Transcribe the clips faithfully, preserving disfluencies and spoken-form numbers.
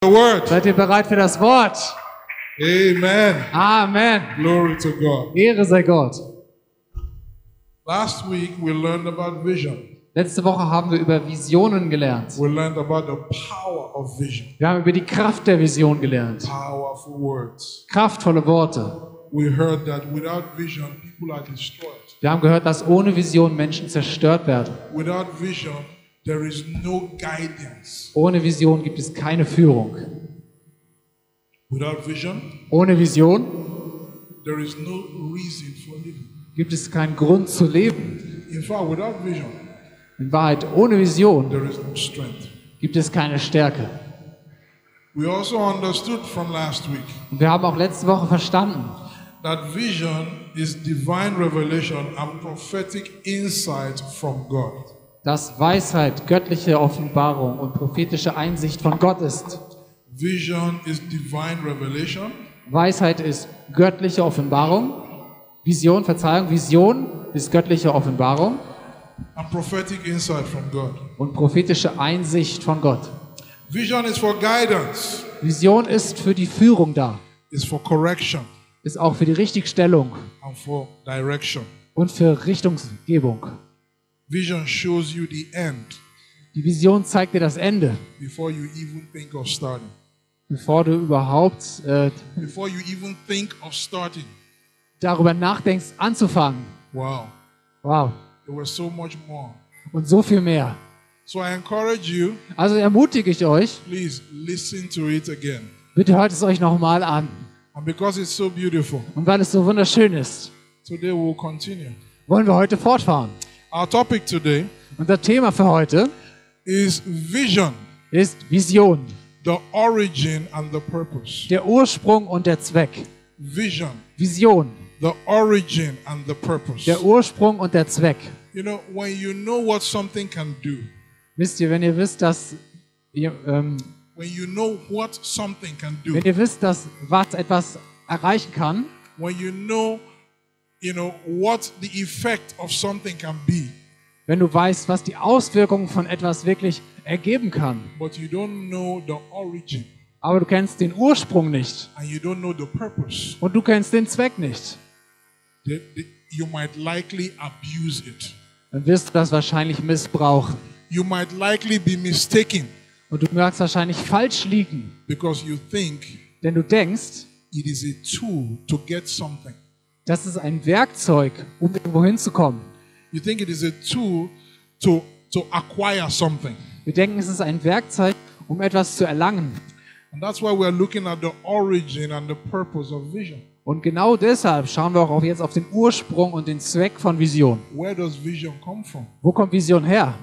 the word. Seid ihr bereit für das Wort? Amen. Amen. Glory to God. Ehre sei Gott. Last week we learned about vision. Letzte Woche haben wir über Visionen gelernt. We learned about the power of vision. Wir haben über die Kraft der Vision gelernt. Powerful words. Kraftvolle Worte. We heard that without vision, people are destroyed. Wir haben gehört, dass ohne Vision Menschen zerstört werden. Without vision, there is no guidance. Ohne Vision gibt es keine Führung. Without vision, Ohne Vision there is no reason for living. gibt es keinen Grund zu leben. In fact, without vision, In Wahrheit, ohne Vision there is no strength. gibt es keine Stärke. We also understood from last week Und wir haben auch letzte Woche verstanden, that vision is divine revelation and prophetic insight from God. dass Weisheit göttliche Offenbarung und prophetische Einsicht von Gott ist. Vision is divine revelation Weisheit ist göttliche Offenbarung. Vision, Verzeihung, Vision ist göttliche Offenbarung and prophetic insight from God. und prophetische Einsicht von Gott. Vision is for guidance, Vision ist für die Führung da, is for correction, ist auch für die Richtigstellung and for direction. und für Richtungsgebung. Vision shows you the end Die Vision zeigt dir das Ende, before you even think of starting. bevor du überhaupt äh, Before you even think of starting. darüber nachdenkst, anzufangen. Wow. Wow. There was so much more. Und so viel mehr. So I encourage you, Also ermutige ich euch, please listen to it again. bitte hört es euch nochmal an. And because it's so beautiful, Und weil es so wunderschön ist, today we'll continue. wollen wir heute fortfahren. Our topic today Unser Thema für heute is vision, ist Vision. the origin and the purpose. Der Ursprung und der Zweck. Vision, Vision. the origin and the purpose. Der Ursprung und der Zweck. You know, when you know what something can do, Wisst ihr, wenn ihr wisst, dass ihr, ähm, when you know what something can do, wenn ihr wisst, dass was etwas erreichen kann, when you know, you know, what the effect of something can be, wenn du weißt, was die Auswirkungen von etwas wirklich ergeben kann, but you don't know the origin aber du kennst den Ursprung nicht and you don't know the purpose, und du kennst den Zweck nicht, the, the, you might likely abuse it. dann wirst du das wahrscheinlich missbrauchen. You might likely be mistaken Und du magst wahrscheinlich falsch liegen, because you think denn du denkst, it is a tool to get something. das ist ein Werkzeug, um irgendwo hinzukommen. You think it is a tool to, to acquire something. Wir denken, es ist ein Werkzeug, um etwas zu erlangen. And that's why we're looking at the origin and the purpose of vision. Und genau deshalb schauen wir auch jetzt auf den Ursprung und den Zweck von Vision. Where does vision come from? Wo kommt Vision her?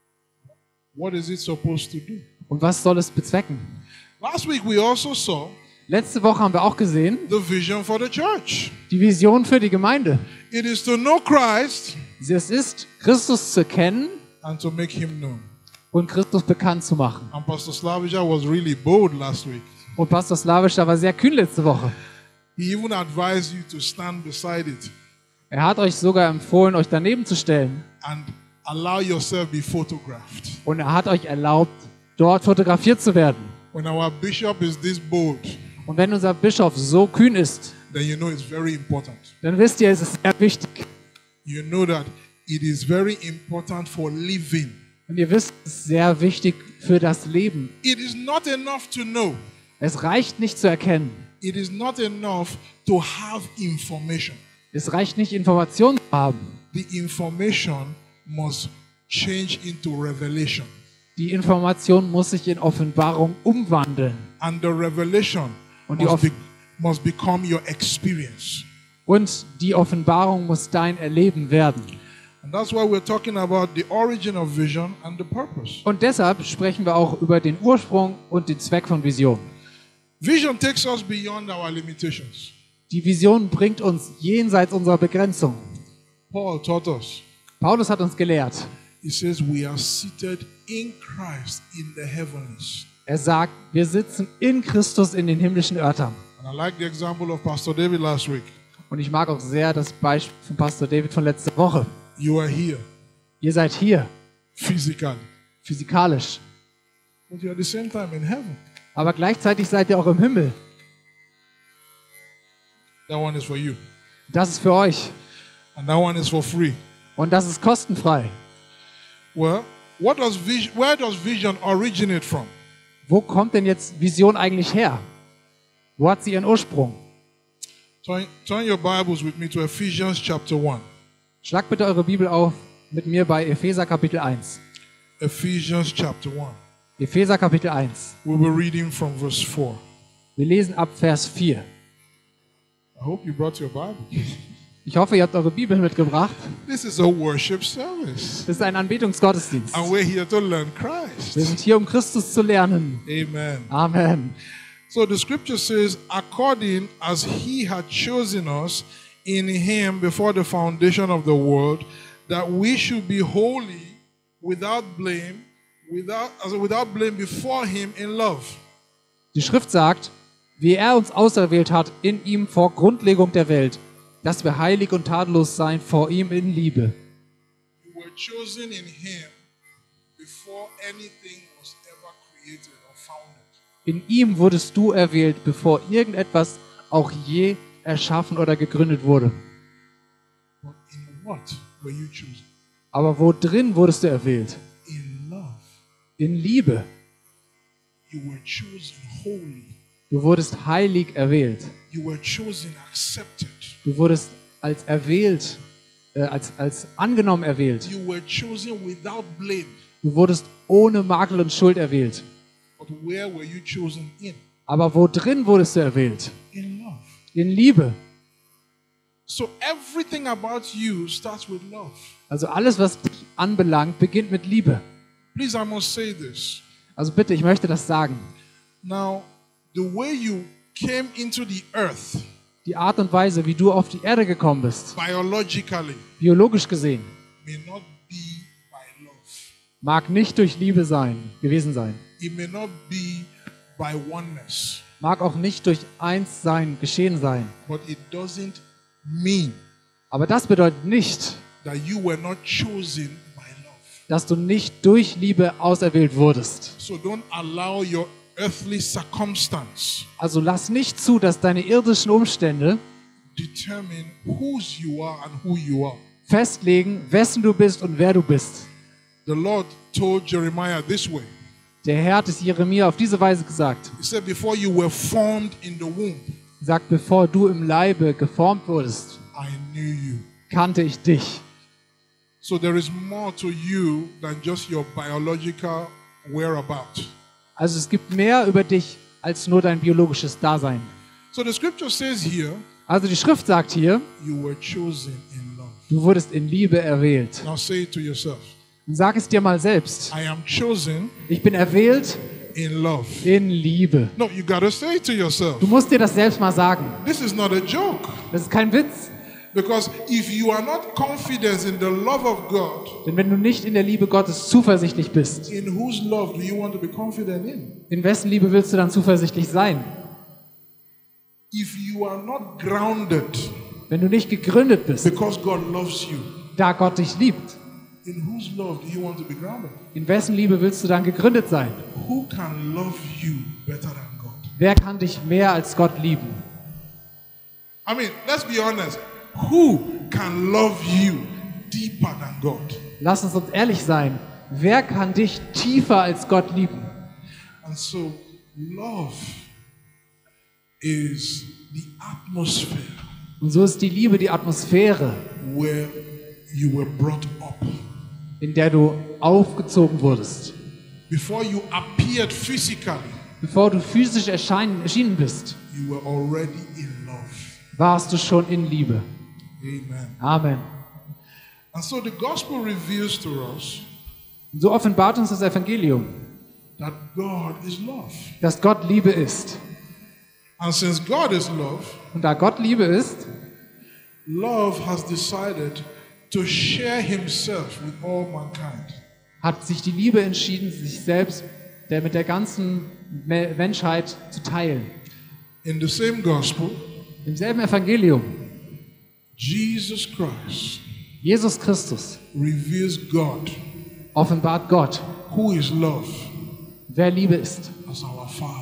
What is it supposed to do? Und was soll es bezwecken? Last week we also saw Letzte Woche haben wir auch gesehen, the vision for the church. die Vision für die Gemeinde. It is to know Christ Es ist, Christus zu kennen and to make him known. und Christus bekannt zu machen. And Pastor Slavisha was really bold last week. Und Pastor Slavisch, da war sehr kühn letzte Woche. He even advised you to stand beside it Er hat euch sogar empfohlen, euch daneben zu stellen. and allow yourself be photographed. Und er hat euch erlaubt, dort fotografiert zu werden. When our bishop is this bold, Und wenn unser Bischof so kühn ist, then you know it's very important. dann wisst ihr, es ist sehr wichtig. You know that it is very important for living. Und ihr wisst, es ist sehr wichtig für das Leben. It is not enough to know. Es reicht nicht zu erkennen. It is not enough to have information. Es reicht nicht, Informationen zu haben. The information must change into revelation. Die Information muss sich in Offenbarung umwandeln. And the revelation Und die, must, Off be, must become your experience. und die Offenbarung muss dein Erleben werden. And that's why we're talking about the origin of vision and the purpose. Und deshalb sprechen wir auch über den Ursprung und den Zweck von Vision. Vision takes us beyond our limitations. Die Vision bringt uns jenseits unserer Begrenzung. Paul taught us. Paulus hat uns gelehrt. He says we are seated in Christ in the heavens. Er sagt, wir sitzen in Christus in den himmlischen Örtern. And I like the example of Pastor David last week. Und ich mag auch sehr das Beispiel von Pastor David von letzter Woche. You are here Ihr seid hier, physically, physikalisch, but you're at the same time in heaven. Aber gleichzeitig seid ihr auch im Himmel. That one is for you. Das ist für euch. And that one is for free. Und das ist kostenfrei. Well, what does vision, where does vision originate from? Wo kommt denn jetzt Vision eigentlich her? Wo hat sie ihren Ursprung? Turn, turn your Bibles with me to Ephesians chapter one. Schlagt bitte eure Bibel auf mit mir bei Epheser Kapitel eins. Ephesians chapter one. Epheser Kapitel eins. We'll be reading from verse four. Wir lesen ab Vers vier. I hope you brought your Bible. Ich hoffe, ihr habt eure Bibel mitgebracht. This is a worship service. Das ist ein Anbetungsgottesdienst. And we're here to learn Christ. Wir sind hier, um Christus zu lernen. Amen. Amen. So the scripture says, according as he had chosen us in him before the foundation of the world, that we should be holy, without blame, without, also without blame before him in love. Die Schrift sagt, wie er uns auserwählt hat in ihm vor Grundlegung der Welt, dass wir heilig und tadellos sein vor ihm in Liebe. You were chosen in him before anything was ever created or founded. In ihm wurdest du erwählt, bevor irgendetwas auch je erschaffen oder gegründet wurde. But in what were you chosen? Aber wo drin wurdest du erwählt? In love. In Liebe. You were chosen holy. Du wurdest heilig erwählt. You were chosen accepted. Du wurdest als erwählt, äh, als, als angenommen erwählt. You were chosen without blame. Du wurdest ohne Makel und Schuld erwählt. But where were you chosen in? Aber wo drin wurdest du erwählt? In love. In Liebe. So everything about you starts with love. Also alles, was dich anbelangt, beginnt mit Liebe. Please, I must say this. Also bitte, ich möchte das sagen. Now, the way you came into the earth, Die Art und Weise, wie du auf die Erde gekommen bist, biologically, biologisch gesehen, may not be by love. mag nicht durch Liebe sein, gewesen sein. It may not be by oneness. Mag auch nicht durch Einssein geschehen sein. But it doesn't mean Aber das bedeutet nicht, that you were not chosen by love. dass du nicht durch Liebe auserwählt wurdest. So don't allow your earthly circumstance Also lass nicht zu, dass deine irdischen Umstände determine whose you are and who you are. festlegen, wessen du bist und wer du bist. The Lord told Jeremiah this way. Der Herr hat es Jeremia auf diese Weise gesagt. He said, before you were formed in the womb, Er sagt, bevor du im Leibe geformt wurdest, I knew you. kannte ich dich. So there is more to you than just your biological whereabout. Also es gibt mehr über dich als nur dein biologisches Dasein. So the scripture says here, Also die Schrift sagt hier, you were chosen in love. du wurdest in Liebe erwählt. Now say it to yourself. Und sag es dir mal selbst. I am chosen Ich bin erwählt in love. in Liebe. No, you gotta say it to yourself. Du musst dir das selbst mal sagen. This is not a joke. Das ist kein Witz. Because if you are not confident in the love of God, Denn wenn du nicht in der Liebe Gottes zuversichtlich bist, in whose love do you want to be confident in? in wessen Liebe willst du dann zuversichtlich sein? If you are not grounded Wenn du nicht gegründet bist, because God loves you, da Gott dich liebt, in whose love do you want to be grounded? in wessen Liebe willst du dann gegründet sein? Who can love you better than God? Wer kann dich mehr als Gott lieben? I mean, let's be honest. Who can love you deeper than God? Lass uns uns ehrlich sein. Wer kann dich tiefer als Gott lieben? And so, love is the atmosphere Und so ist die Liebe die Atmosphäre, where you were brought up. in der du aufgezogen wurdest. Before you appeared physically, Bevor du physisch erscheinen, erschienen bist, you were already in love. warst du schon in Liebe. Amen. Amen. And so the gospel reveals to us Und so offenbart uns das Evangelium, that God is love. dass Gott Liebe ist. And since God is love, Und da Gott Liebe ist, love has decided to share himself with all mankind. hat sich die Liebe entschieden, sich selbst der mit der ganzen Me- Menschheit zu teilen. In the same gospel, Im selben Evangelium, Jesus Christ Jesus Christus reveals God, offenbart Gott, who is love, wer Liebe ist, as our Father.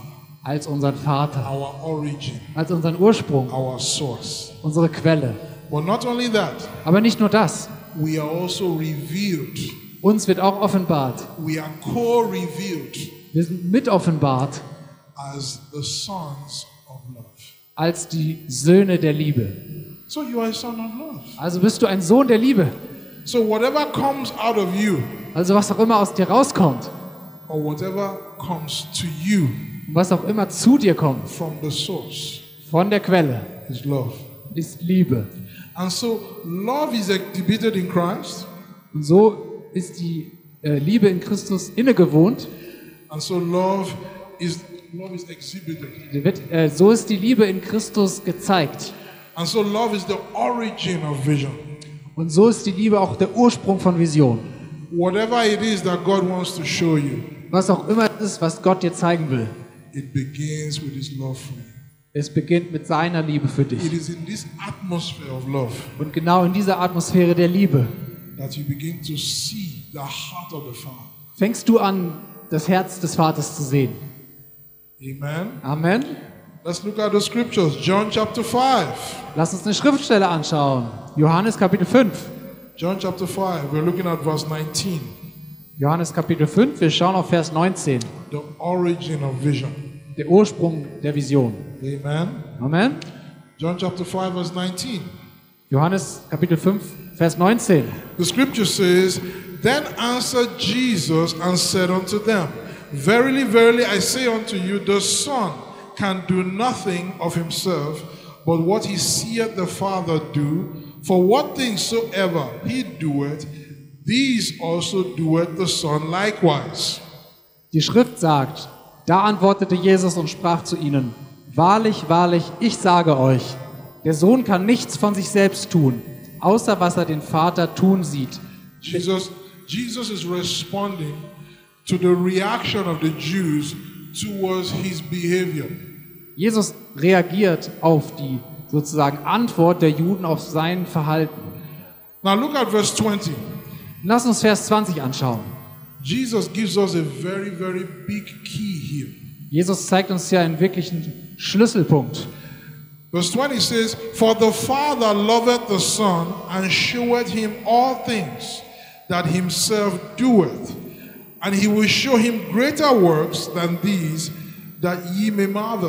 als unseren Vater, our origin, als unseren Ursprung, our source. unsere Quelle. But not only that, Aber nicht nur das, we are also revealed. uns wird auch offenbart. We are co-revealed Wir sind mit offenbart as the sons of love. als die Söhne der Liebe. So you are a son of love. Also bist du ein Sohn der Liebe. So whatever comes out of you, Also was auch immer aus dir rauskommt or whatever comes to you und was auch immer zu dir kommt, from the source, von der Quelle, is love. ist Liebe. And so love is exhibited in Christ. Und so ist die äh, Liebe in Christus innegewohnt. And so love is love is exhibited. Die Wird, äh, so ist die Liebe in Christus gezeigt. And so love is the origin of vision. Und so ist die Liebe auch der Ursprung von Vision. Whatever it is that God wants to show you, Was auch immer es ist, was Gott dir zeigen will, it begins with His love for you. es beginnt mit seiner Liebe für It dich. is in this atmosphere of love Und genau in dieser Atmosphäre der Liebe that you begin to see the heart of the Father. fängst du an, das Herz des Vaters zu sehen. Amen. Amen. Let's look at the scriptures. John chapter five. Lass uns eine Schriftstelle anschauen. Johannes Kapitel fünf. John chapter five. We're looking at verse nineteen. Johannes Kapitel fünf, wir schauen auf Vers neunzehn. The origin of vision. Der Ursprung der Vision. Amen. Amen. John chapter five, verse nineteen. Johannes Kapitel fünf, Vers neunzehn. The scripture says, Then answered Jesus and said unto them, Verily, verily, I say unto you, the Son can do nothing of himself, but what he seeth the Father do. For what things soever he doeth, these also doeth the Son likewise. Die Schrift sagt, da antwortete Jesus und sprach zu ihnen, Wahrlich, wahrlich, ich sage euch, der Sohn kann nichts von sich selbst tun, außer was er den Vater tun sieht. Jesus, Jesus is responding to the reaction of the Jews towards his behavior. Jesus reagiert auf die sozusagen Antwort der Juden auf sein Verhalten. Now look at verse twenty. Lass uns Vers zwanzig anschauen. Jesus gives us a very, very big key here. Jesus zeigt uns hier einen wirklichen Schlüsselpunkt. Verse twenty says, For the Father loveth the Son, and showeth him all things that himself doeth. And he will show him greater works than these, that ye may marvel.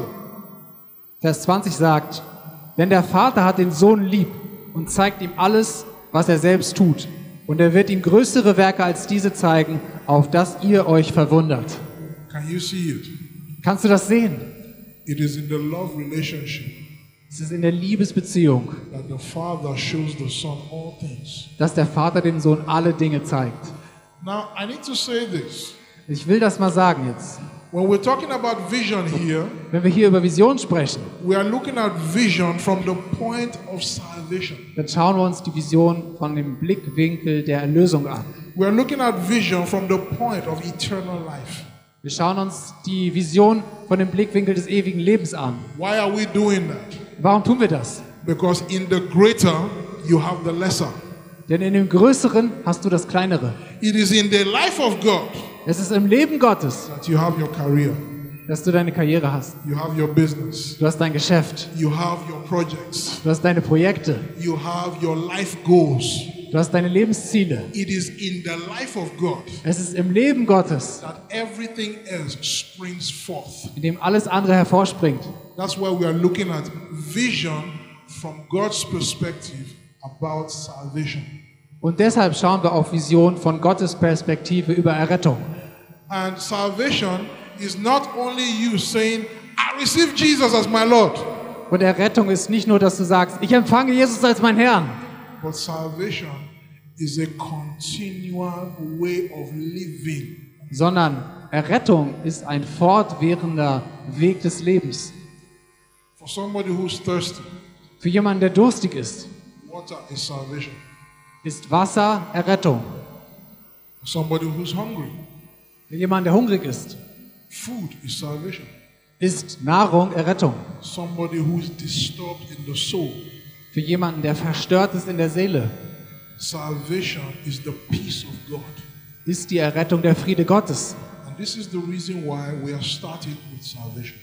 Vers zwanzig sagt, denn der Vater hat den Sohn lieb und zeigt ihm alles, was er selbst tut. Und er wird ihm größere Werke als diese zeigen, auf dass ihr euch verwundert. Can you see it? Kannst du das sehen? It is in the love relationship Es ist in der Liebesbeziehung, that the Father shows the Son all things. dass der Vater dem Sohn alle Dinge zeigt. Now, I need to say this. Ich will das mal sagen jetzt. When we're talking about vision here, Wenn wir hier über Vision sprechen, we are looking at vision from the point of salvation. dann schauen wir uns die Vision von dem Blickwinkel der Erlösung an. We are looking at vision from the point of eternal life. Wir schauen uns die Vision von dem Blickwinkel des ewigen Lebens an. Why are we doing that? Warum tun wir das? Because in the greater, you have the lesser. Denn in dem Größeren hast du das Kleinere. It is in the life of God Es ist im Leben Gottes, that you have your career, dass du deine Karriere hast. you have your business, Du hast dein Geschäft. you have your projects, Du hast deine Projekte. you have your life goals. Du hast deine Lebensziele. It is in the life of God Es ist im Leben Gottes, that everything else springs forth. in dem alles andere hervorspringt. That's why we are looking at vision from God's perspective about salvation. Und deshalb schauen wir auf Vision von Gottes Perspektive über Errettung. And salvation is not only you saying, I receive Jesus as my Lord, Und Errettung ist nicht nur, dass du sagst, ich empfange Jesus als mein Herrn, but salvation is a continual way of living. sondern Errettung ist ein fortwährender Weg des Lebens. For somebody who's thirsty, Für jemanden, der durstig ist, water is salvation. ist Wasser Errettung. For somebody who's hungry, Für jemanden, der hungrig ist, food is salvation. ist Nahrung Errettung. Somebody who's disturbed in the soul, Für jemanden, der verstört ist in der Seele, salvation is the peace of God. ist die Errettung der Friede Gottes. And this is the reason why we are starting with salvation.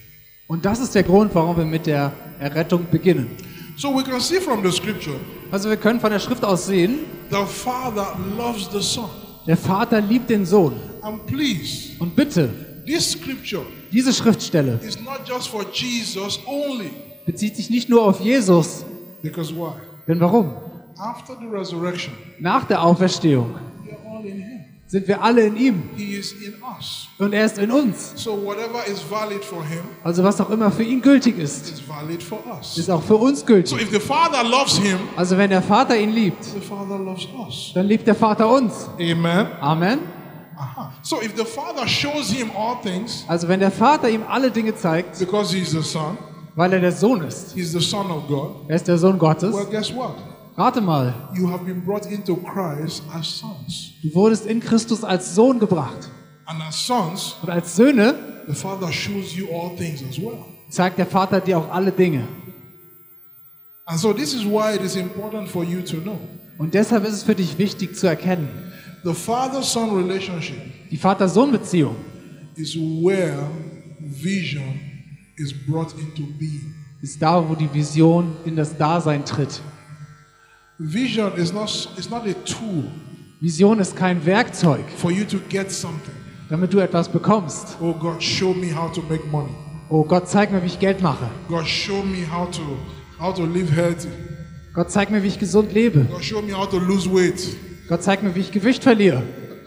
Und das ist der Grund, warum wir mit der Errettung beginnen. So we can see from the scripture, Also wir können von der Schrift aus sehen, the Father loves the Son. der Vater liebt den Sohn. And please, Und bitte, this scripture diese Schriftstelle is not just for Jesus only. bezieht sich nicht nur auf Jesus. Because why? Denn warum? After the resurrection, Nach der Auferstehung we are all in Him. sind wir alle in ihm. He is in us. Und er ist in uns. So whatever is valid for Him Also was auch immer für ihn gültig ist, is valid for us. ist auch für uns So gültig. if the Father loves Him, Also wenn der Vater ihn liebt, the Father loves us. dann liebt der Vater uns. Amen. Amen. Aha. So if the Father shows Him all things, Also wenn der Vater ihm alle Dinge zeigt, because He's the Son, weil er der Sohn ist, He's the Son of God, er ist der Sohn Gottes, well, guess what? rate mal, You have been brought into Christ as sons. du wurdest in Christus als Sohn gebracht. And as sons, Und als Söhne the Father shows you all things as well. zeigt der Vater dir auch alle Dinge. And so this is why it is important for you to know. Und deshalb ist es für dich wichtig zu erkennen, The Father-Son relationship die Vater-Sohn-Beziehung is where vision is brought into being. ist da, wo die Vision in das Dasein tritt. Vision is not, is not a tool Vision ist kein Werkzeug, for you to get something. damit du etwas bekommst. Oh God, show me how to make money. Oh Gott, zeig mir, wie ich Geld mache. God, show me how to how to live healthy. Gott, zeig mir, wie ich gesund lebe. God, show me how to lose weight. Gott, zeig mir, wie ich Gewicht verliere.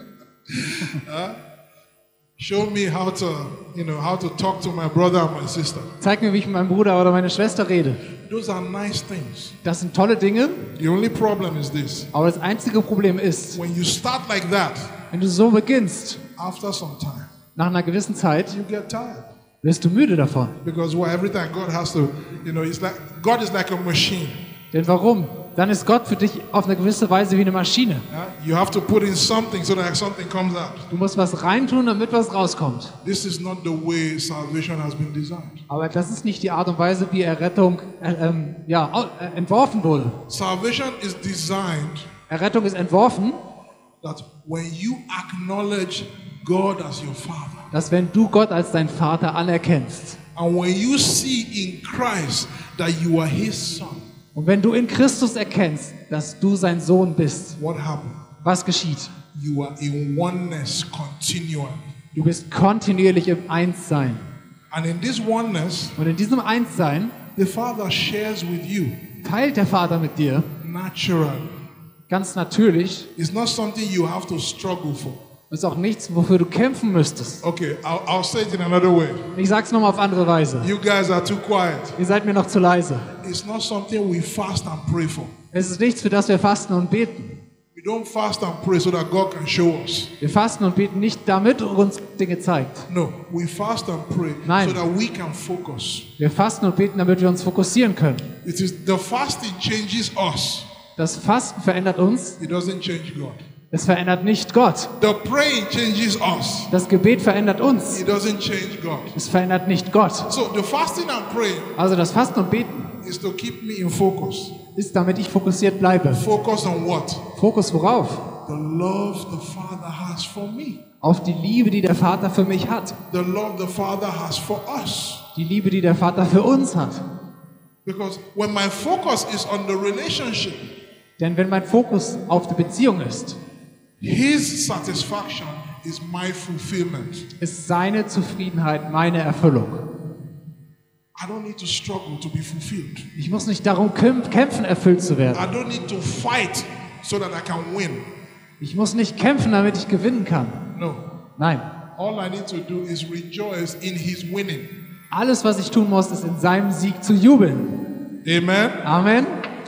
Show me how to, you know, how to talk to my brother and my sister. Zeig mir, wie ich mit meinem Bruder oder meiner Schwester rede. Those are nice things. Das sind tolle Dinge, The only problem is this. aber das einzige Problem ist, When you start like that, wenn du so beginnst, after some time, nach einer gewissen Zeit you get tired. wirst du müde davon. Because well, every time God has to, you know, it's like God is like a machine. Denn warum? Dann ist Gott für dich auf eine gewisse Weise wie eine Maschine. Yeah? You have to put in something so that something comes out. Du musst was reintun, damit was rauskommt. This is not the way salvation has been designed. Aber das ist nicht die Art und Weise, wie Errettung äh, ähm, ja, au- äh, entworfen wurde. Salvation is designed Errettung ist entworfen, that when you acknowledge God as your Father, dass wenn du Gott als dein Vater anerkennst and when you see in Christ that you are His Son, und wenn du in Christus erkennst, dass du sein Sohn bist, what happened? was geschieht? You are in oneness continually. Du bist kontinuierlich im Einssein. And in this oneness, Und in diesem Einssein the Father shares with you teilt der Vater mit dir naturally. ganz natürlich. It's not something you have to struggle for. Ist auch nichts, wofür du kämpfen müsstest. Okay, I'll, I'll say it in another way. Ich sag's nochmal auf andere Weise. You guys are too quiet. Ihr seid mir noch zu leise. It's not something we fast and pray for. Es ist nichts, für das wir fasten und beten. We don't fast and pray so that God can show us. Wir fasten und beten nicht, damit er uns Dinge zeigt. No, we fast and pray Nein. so that we can focus. Wir fasten und beten, damit wir uns fokussieren können. It is the fasting changes us. Das Fasten verändert uns, It doesn't change God. es verändert nicht Gott. The praying changes us. Das Gebet verändert uns, It doesn't change God. es verändert nicht Gott. So the fasting and praying Also das Fasten und Beten is to keep me in focus. ist, damit ich fokussiert bleibe. Focus on what? Fokus worauf? The love the Father has for me. Auf die Liebe, die der Vater für mich hat. The love the Father has for us. Die Liebe, die der Vater für uns hat. Because when my focus is on the relationship, Denn wenn mein Fokus auf die Beziehung ist, His satisfaction is my fulfillment. ist seine Zufriedenheit meine Erfüllung. I don't need to struggle to be fulfilled. Ich muss nicht darum kämp- kämpfen, erfüllt zu werden. I don't need to fight so that I can win. Ich muss nicht kämpfen, damit ich gewinnen kann. No. Nein. All I need to do is rejoice in His winning. Alles, was ich tun muss, ist in seinem Sieg zu jubeln. Amen. Amen.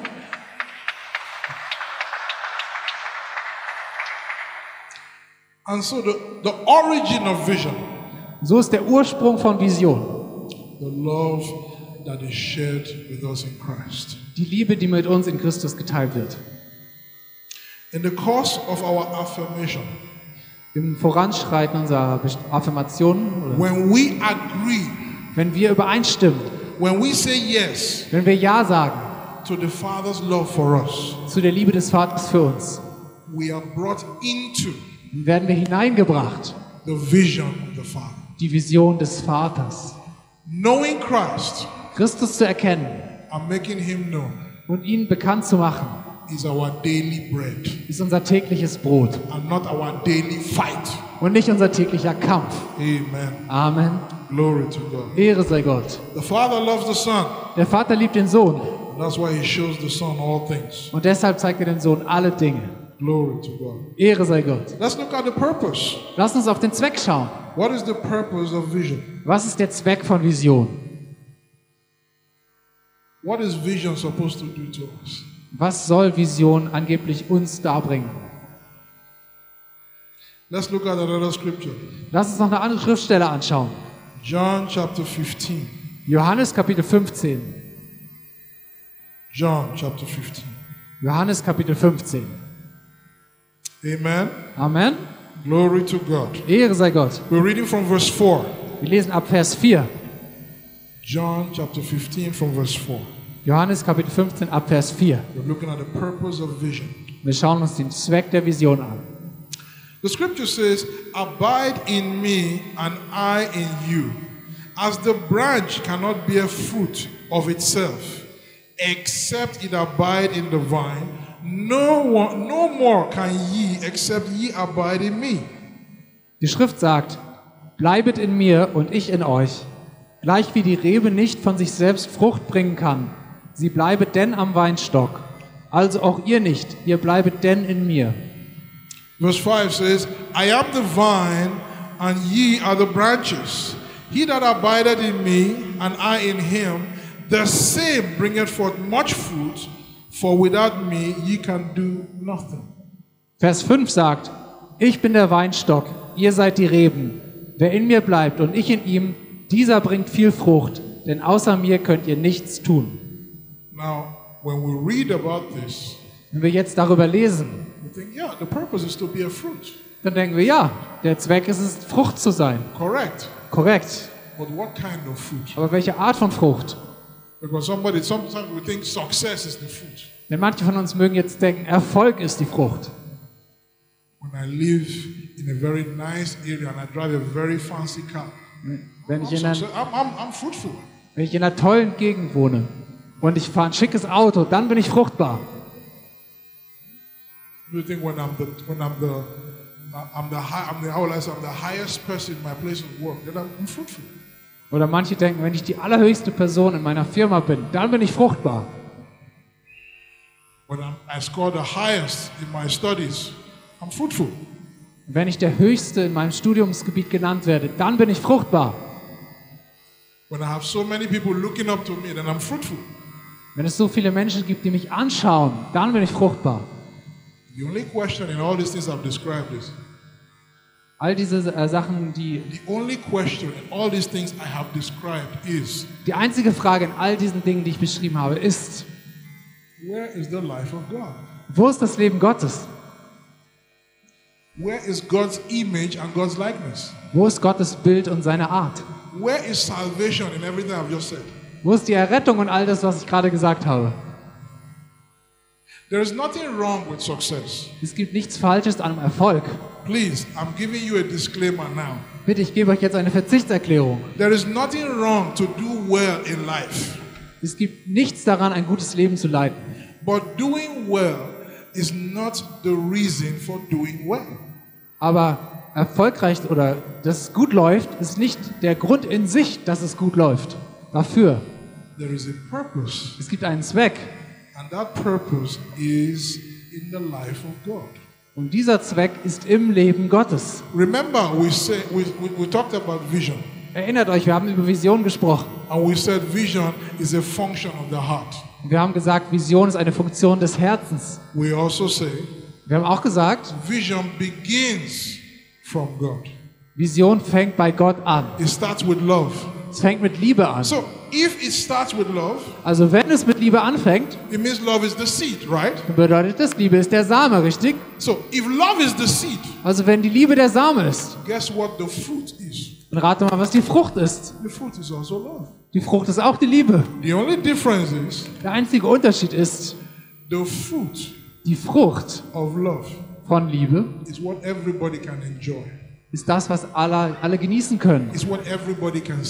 And so the, the origin of vision, So ist der Ursprung von Vision. the love that is shared with us in Christ. Die Liebe, die mit uns in Christus geteilt wird. In the course of our affirmation, Im Voranschreiten unserer Best- Affirmationen, oder when we agree, wenn wir übereinstimmen, when we say yes wenn wir Ja sagen to the Father's love for us, zu der Liebe des Vaters für uns, we are brought into dann werden wir hineingebracht, the vision of the Father. die Vision des Vaters. Knowing Christ Christus zu erkennen and making him known und ihn bekannt zu machen, is our daily bread ist unser tägliches Brot and not our daily fight. und nicht unser täglicher Kampf. Amen. Amen. Glory to God. Ehre sei Gott. The Father loves the Son. Der Vater liebt den Sohn That's why he shows the Son all things. und deshalb zeigt er dem Sohn alle Dinge. Glory to God. Ehre sei Gott. Let's look at the purpose. Lass uns auf den Zweck schauen. What is the purpose of vision? Was ist der Zweck von Vision? What is vision supposed to do to us? Was soll Vision angeblich uns darbringen? Let's look at another scripture. Lass uns noch eine andere Schriftstelle anschauen. John chapter fifteen. Johannes Kapitel fünfzehn. John chapter fifteen. Johannes Kapitel fünfzehn. Amen. Amen. Glory to God. Ehre sei Gott. We're reading from verse four. Wir lesen ab Vers vier. John chapter fifteen from verse four. Johannes Kapitel fünfzehn ab Vers vier. We're looking at the purpose of vision. Wir schauen uns den Zweck der Vision an. The scripture says, "Abide in me and I in you. As the branch cannot bear fruit of itself, except it abide in the vine, no one, no more can ye, except ye abide in me." Die Schrift sagt, bleibet in mir und ich in euch. Gleich wie die Rebe nicht von sich selbst Frucht bringen kann, sie bleibet denn am Weinstock. Also auch ihr nicht, ihr bleibet denn in mir. Verse five says, "I am the vine, and ye are the branches. He that abideth in me, and I in him, the same bringeth forth much fruit, for without me ye can do nothing." Vers fünf sagt, ich bin der Weinstock, ihr seid die Reben. Wer in mir bleibt und ich in ihm, dieser bringt viel Frucht, denn außer mir könnt ihr nichts tun. Now, when we read about this, Wenn wir jetzt darüber lesen, we think, yeah, the purpose is to bear fruit. dann denken wir, ja, der Zweck ist es, Frucht zu sein. Correct. Korrekt. But what kind of fruit? Aber welche Art von Frucht? Because somebody, sometimes we think success is the fruit. Denn manche von uns mögen jetzt denken, Erfolg ist die Frucht. When I live in a very nice area and I drive a very fancy car, Wenn I'm, ich in einer, success- I'm, I'm, I'm fruitful. wenn ich in einer tollen Gegend wohne und ich fahre ein schickes Auto, dann bin ich fruchtbar. You think when I'm the when I'm the I'm the high I'm the how will I say I'm the highest person in my place of work, then I'm, I'm fruitful. Oder manche denken, wenn ich die allerhöchste Person in meiner Firma bin, dann bin ich fruchtbar. When I'm, I score the highest in my studies, I'm fruitful. Wenn ich der Höchste in meinem Studiumsgebiet genannt werde, dann bin ich fruchtbar. When I have so many people looking up to me, then I'm fruitful. Wenn es so viele Menschen gibt, die mich anschauen, dann bin ich fruchtbar. The only question in all these things I've described is All diese äh, Sachen, die the only question in all these things I have described is die einzige Frage in all diesen Dingen, die ich beschrieben habe, ist: where is the life of God? Wo ist das Leben Gottes? Where is God's image and God's likeness? Wo ist Gottes Bild und seine Art? Where is salvation in everything I've just said? Wo ist die Errettung und all das, was ich gerade gesagt habe? There is nothing wrong with success. Es gibt nichts Falsches an Erfolg. Please, I'm giving you a disclaimer now. Bitte, ich gebe euch jetzt eine Verzichtserklärung. There is nothing wrong to do well in life. Es gibt nichts daran, ein gutes Leben zu leiten. But doing well is not the reason for doing well. Aber erfolgreich oder dass es gut läuft, ist nicht der Grund in sich, dass es gut läuft. Dafür. There is a purpose, Es gibt einen Zweck. and that purpose is in the life of God. Und dieser Zweck ist im Leben Gottes. Remember, we say we, we, we talked about vision, Erinnert euch, wir haben über Vision gesprochen. and we said vision is a function of the heart. Und wir haben gesagt, Vision ist eine Funktion des Herzens. We also say Wir haben auch gesagt, vision begins from God. Vision fängt bei Gott an. It starts with love. Es fängt mit Liebe an. So if it starts with love, Also wenn es mit Liebe anfängt, it means love is the seed, right? dann bedeutet das, Liebe ist der Same, richtig? So if love is the seed, Also wenn die Liebe der Same ist, guess what the fruit is? dann rate mal, was die Frucht ist. The fruit is also love. Die Frucht ist auch die Liebe. The only difference is Der einzige Unterschied ist, the fruit die Frucht of love von Liebe is what everybody can enjoy. ist das, was alle, alle genießen können. It's what everybody can see.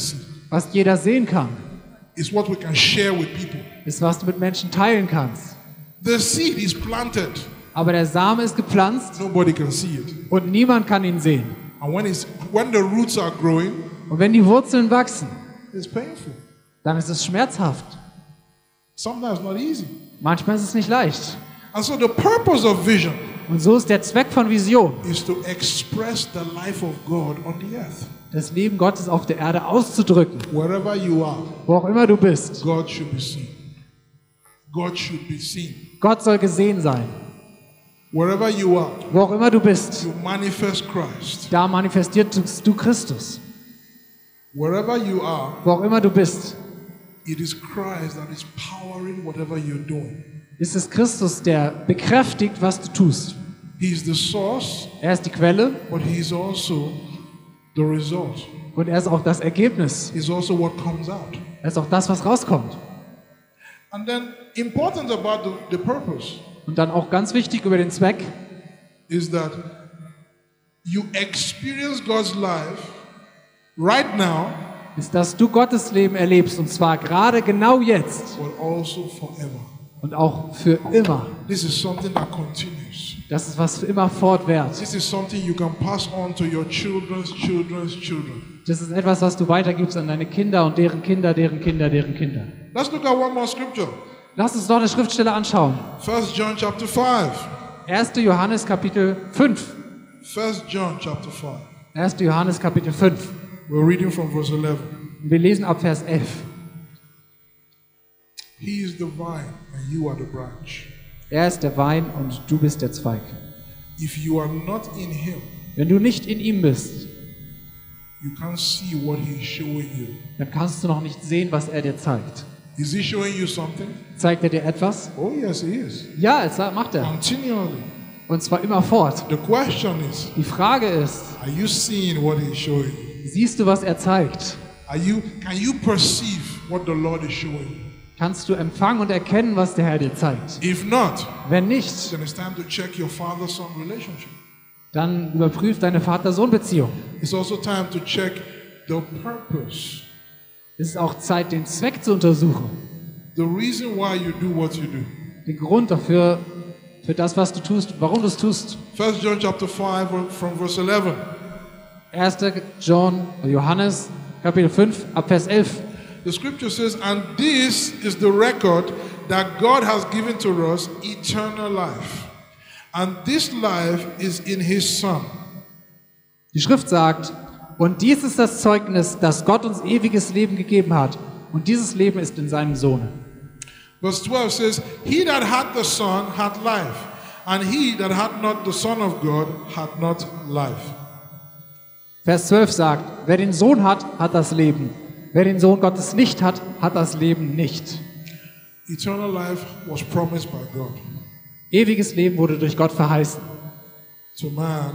Was jeder sehen kann, is what we can share with people. ist, was du mit Menschen teilen kannst. The seed is planted. Aber der Same ist gepflanzt Nobody can see it. und niemand kann ihn sehen. And when, it's, when the roots are growing, Und wenn die Wurzeln wachsen, it's painful. dann ist es schmerzhaft. Sometimes not easy. Manchmal ist es nicht leicht. And so the purpose of vision Und so ist der Zweck von Vision, is to express the life of God on the earth. das Leben Gottes auf der Erde auszudrücken. Wherever you are, Wo auch immer du bist. God should be seen. God should be seen. Gott soll gesehen sein. Wherever you are, Wo auch immer du bist. you manifest Christ. Da manifestierst du Christus. Wherever you are, Wo auch immer du bist, it is Christ that is powering whatever you're doing. ist es Christus, der bekräftigt, was du tust. He is the source, Er ist die Quelle but he is also the result. und er ist auch das Ergebnis. He's also what comes out. Er ist auch das, was rauskommt. And then important about the, the purpose Und dann auch ganz wichtig über den Zweck, is that you experience God's life right now, ist, dass du Gottes Leben erlebst. Und zwar gerade genau jetzt but also forever. und auch für immer. This is something that continues. Das ist was für immer fortwährt. This is something you can pass on to your children's children's children. Das ist etwas, was du weitergibst an deine Kinder und deren Kinder, deren Kinder, deren Kinder. Let's look at one more scripture. Lass uns noch eine Schriftstelle anschauen. First John chapter five. erster Johannes Kapitel fünf. First John chapter five. erster Johannes Kapitel fünf. We're reading from verse eleven. Wir lesen ab Vers elf. He is the vine and you are the branch. Er ist der Wein und du bist der Zweig. If you are not in him, Wenn du nicht in ihm bist, you can't see what he is showing you. dann kannst du noch nicht sehen, was er dir zeigt. Is he showing you something? Zeigt er dir etwas? Oh yes, he is. Ja, es macht er. Continually. Und zwar immer fort. The question is, Die Frage ist, are you seeing what he is showing you? siehst du, was er zeigt? Are you can you perceive what the Lord is showing you? Kannst du empfangen und erkennen, was der Herr dir zeigt? If not, Wenn nicht, then it's time to check your father-son relationship. dann überprüf deine Vater-Sohn-Beziehung. It's also time to check the purpose, Es ist auch Zeit, den Zweck zu untersuchen. the reason why you do what you do. Den Grund dafür, für das, was du tust, warum du es tust. First John chapter five from verse eleven. erster John, Johannes, Kapitel fünf, ab Vers elf. The scripture says, and this is the record that God has given to us, eternal life. And this life is in his Son. Die Schrift sagt, und dies ist das Zeugnis, dass Gott uns ewiges Leben gegeben hat. Und dieses Leben ist in seinem Sohn. Verse twelve says, he that had the Son had life, and he that had not the Son of God had not life. Vers zwölf sagt, wer den Sohn hat, hat das Leben. Wer den Sohn Gottes nicht hat, hat das Leben nicht. Eternal life was promised by God Ewiges Leben wurde durch Gott verheißen. to man,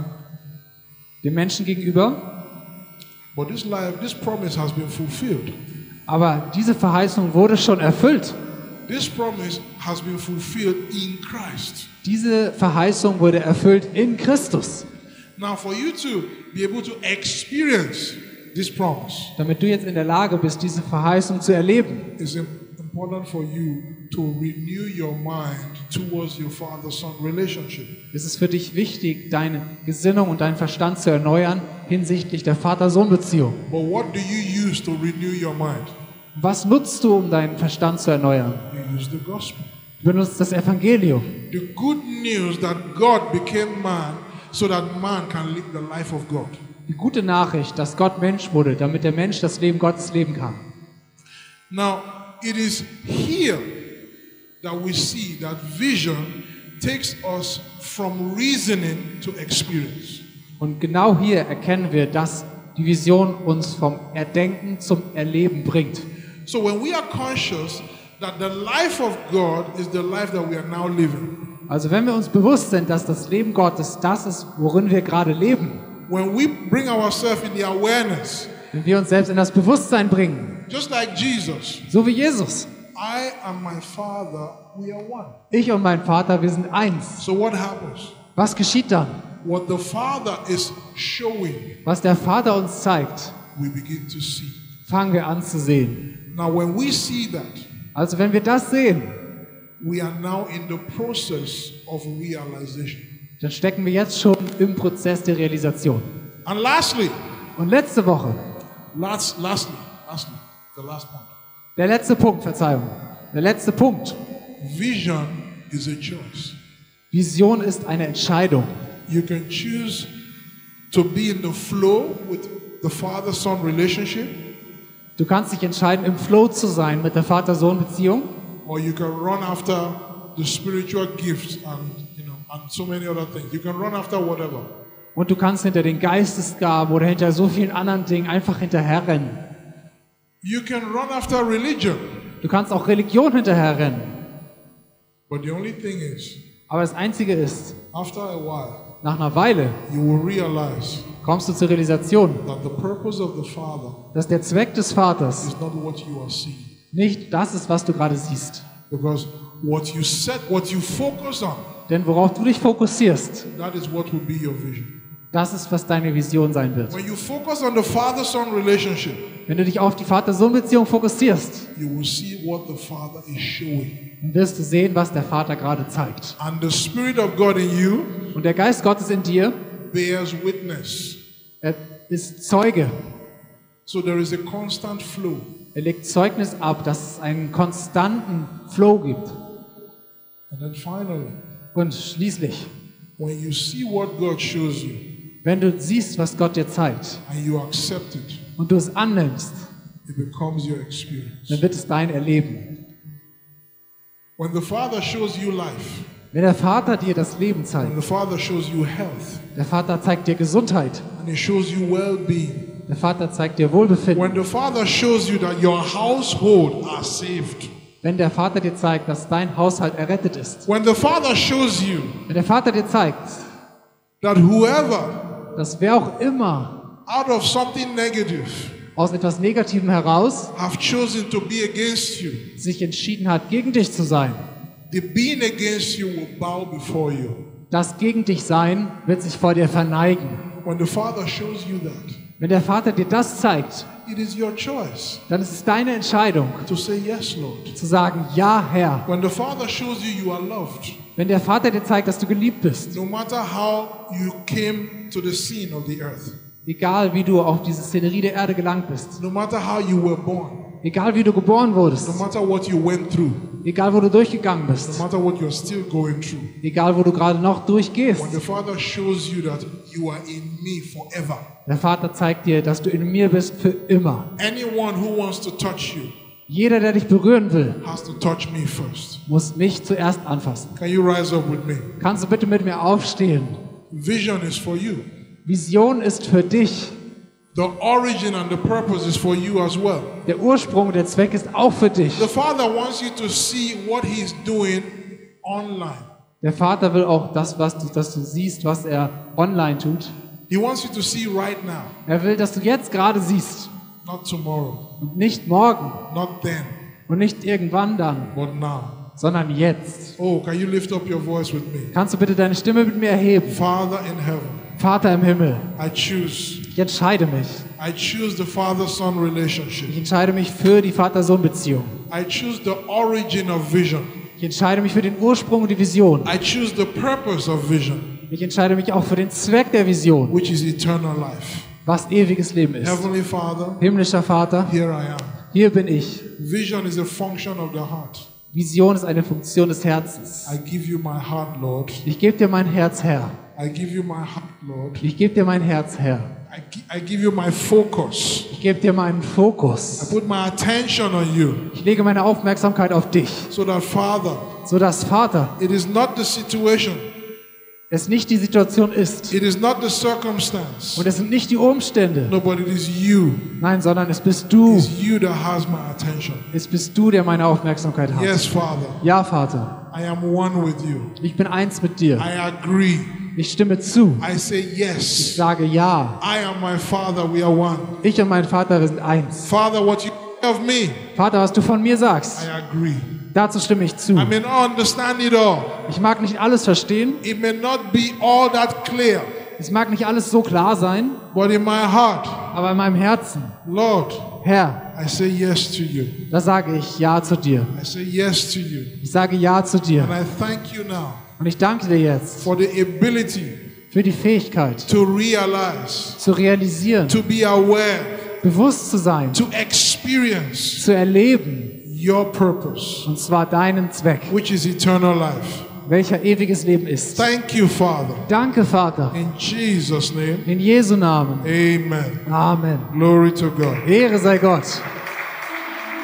Dem Menschen gegenüber. but this life, this promise has been fulfilled. Aber diese Verheißung wurde schon erfüllt. This promise has been fulfilled in Christ. Diese Verheißung wurde erfüllt in Christus. Now, for you to be able to experience this promise, Damit du jetzt in der Lage bist, diese Verheißung zu erleben, it's im- important for you to renew your mind towards your father-son relationship. ist es für dich wichtig, deine Gesinnung und deinen Verstand zu erneuern hinsichtlich der Vater-Sohn-Beziehung. But what do you use to renew your mind? Was nutzt du, um deinen Verstand zu erneuern? You use the gospel. Du benutzt das Evangelium. The good news that God became man so that man can live the life of God. Die gute Nachricht, dass Gott Mensch wurde, damit der Mensch das Leben Gottes leben kann. Now, it is here that we see that vision takes us from reasoning to experience. Und genau hier erkennen wir, dass die Vision uns vom Erdenken zum Erleben bringt. So when we are conscious that the life of God is the life that we are now living, Also wenn wir uns bewusst sind, dass das Leben Gottes das ist, worin wir gerade leben, when we bring ourselves in the awareness, wenn wir uns selbst in das Bewusstsein bringen, just like Jesus, so wie Jesus. I and my Father, we are one. Ich und mein Vater, wir sind eins. So what happens? Was geschieht dann? What the Father is showing, Was der Vater uns zeigt, we begin to see. fangen wir an zu sehen. Now, when we see that, Also wenn wir das sehen, we are now in the process of realization. dann stecken wir jetzt schon im Prozess der Realisation. And lastly, Und letzte Woche, last, lastly, lastly, the last point. der letzte Punkt, Verzeihung, der letzte Punkt. Vision is a choice. Vision ist eine Entscheidung. You can choose to be in the flow with the father-son relationship, Du kannst dich entscheiden, im Flow zu sein mit der Vater-Sohn-Beziehung, or you can run after the spiritual gifts and you know and so many other things. You can run after whatever. und du kannst hinter den Geistesgaben oder hinter so vielen anderen Dingen einfach hinterherrennen. You can run after religion, Du kannst auch Religion hinterherrennen. but the only thing is, Aber das Einzige ist, after a while, nach einer Weile you will realize kommst du zur Realisation, that the purpose of the Father dass der Zweck des Vaters is not what you are seeing, nicht das ist, was du gerade siehst. because what you set, what you focus on, Denn worauf du dich fokussierst, that is what will be your vision. das ist, was deine Vision sein wird. When you focus on the father-son relationship, Wenn du dich auf die Vater-Sohn-Beziehung fokussierst, you will see what the Father is showing. dann wirst du sehen, was der Vater gerade zeigt. And the Spirit of God in you Und der Geist Gottes in dir, bears witness. er ist Zeuge. So there is a constant flow. Er legt Zeugnis ab, dass es einen konstanten Flow gibt. And then finally, Und schließlich, when you see what God shows you wenn du siehst, was Gott dir zeigt and you accept it, und du es annimmst, it becomes your experience. dann wird es dein Erleben. When the Father shows you life, Wenn der Vater dir das Leben when zeigt, the Father shows you health, der Vater zeigt dir Gesundheit, and He shows you well-being, der Vater zeigt dir Wohlbefinden, when the Father shows you that your household are saved, wenn der Vater dir zeigt, dass dein Haushalt errettet ist, when the Father shows you wenn der Vater dir zeigt, that whoever dass wer auch immer out of something negative aus etwas Negativem heraus have chosen to be against you, sich entschieden hat, gegen dich zu sein, the being against you will bow before you. das gegen dich sein wird sich vor dir verneigen. When the Father shows you that, Wenn der Vater dir das zeigt, it is your choice dann ist es deine Entscheidung, to say yes, Lord. zu sagen, ja, Herr. When the Father shows you you are loved, Wenn der Vater dir zeigt, dass du geliebt bist, no matter how you came to the scene of the earth, egal wie du auf diese Szenerie der Erde gelangt bist, no matter how you were born, egal wie du geboren wurdest, no matter what you went through, egal wo du durchgegangen no bist, matter what you're still going through, egal wo du gerade noch durchgehst, when the Father shows you that you are in me forever, der Vater zeigt dir, dass du in mir bist für immer. anyone who wants to touch you Jeder, der dich berühren will, has to touch me first. muss mich zuerst anfassen. Can you rise up with me? Kannst du bitte mit mir aufstehen? Vision is for you. Vision ist für dich. The origin and the purpose is for you as well. Der Ursprung, der Zweck ist auch für dich. The Father wants you to see what He's doing online. Der Vater will auch das, was du, dass du siehst, was er online tut. He wants you to see right now, Er will, dass du jetzt gerade siehst not tomorrow, und nicht morgen not then, und nicht irgendwann dann, but now. sondern jetzt. Oh, can you lift up your voice with me? Kannst du bitte deine Stimme mit mir erheben? Father in heaven, Vater im Himmel, I choose. ich entscheide mich. I choose the father-son relationship. Ich entscheide mich für die Vater-Sohn-Beziehung. I choose the origin of vision. Ich entscheide mich für den Ursprung und die Vision. I choose the purpose of vision, Ich entscheide mich auch für den Zweck der Vision, which is eternal life. was ewiges Leben ist. Heavenly Father, Himmlischer Vater, here I am. hier bin ich. Vision is a function of the heart. Vision ist eine Funktion des Herzens. I give you my heart, Lord. Ich gebe dir mein Herz, Herr. I give you my heart, Lord. Ich gebe dir mein Herz, Herr. I, gi- I give you my focus. Ich gebe dir meinen I Fokus. put my attention on you. Ich lege meine Aufmerksamkeit auf dich, So that, Father, sodass, Vater, it is not the situation, es nicht die Situation ist it is not the circumstance, und es sind nicht die Umstände, no, but it is you. nein, sondern es bist du. It's you that has my attention. Es bist du, der meine Aufmerksamkeit hat. Yes, Father, Ja, Vater, I am one with you. ich bin eins mit dir. I agree. Ich stimme zu. I say Ich yes. sage ja. I am my Father, we are one. Ich und mein Vater, wir sind eins. Father, what you say of me, Vater, was du von mir sagst, I agree. dazu stimme ich zu. I may not understand it all. Ich mag nicht alles verstehen. It may not be all that clear. Es mag nicht alles so klar sein, but in my heart, aber in meinem Herzen, Lord, Herr, I say yes to you. da sage ich Ja zu dir. I say yes to you. Ich sage Ja zu dir. And I thank you now Und ich danke dir jetzt for the ability für die Fähigkeit, to realize, zu realisieren, to be aware, bewusst zu sein, to experience zu erleben, your purpose, und zwar deinen Zweck, which is eternal life. welcher ewiges Leben ist. Thank you, Father. Danke, Vater. In Jesus' name, In Jesu Namen. amen. Amen. Glory to God. Ehre sei Gott.